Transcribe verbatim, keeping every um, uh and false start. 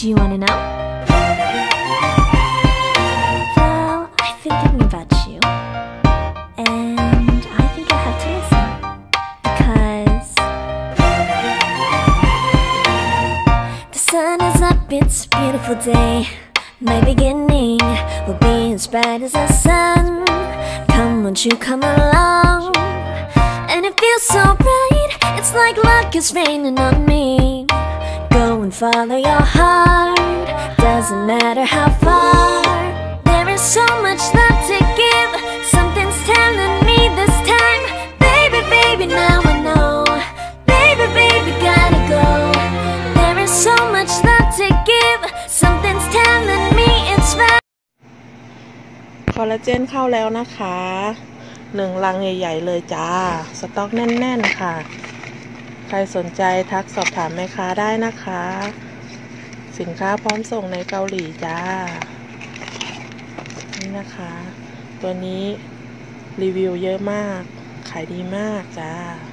Do you wanna know? Well, I've been thinking about you, and I think I have to listen, because the sun is up, it's a beautiful day. My beginning will be as bright as the sun. Come, won't you come along? And it feels so bright, it's like luck is raining on me. Go and follow your heart, doesn't matter how far. There is so much love to give, something's telling me this time. Baby, baby, now I know. Baby, baby, gotta go. There is so much love to give, something's telling me it's right. คอลลาเจนเข้าแล้วนะคะหนึ่งลังใหญ่ๆเลยจ้าสต็อกแน่นๆค่ะใครสนใจทักสอบถามแม่ค้าได้นะคะสินค้าพร้อมส่งในเกาหลีจ้านี่นะคะตัวนี้รีวิวเยอะมากขายดีมากจ้า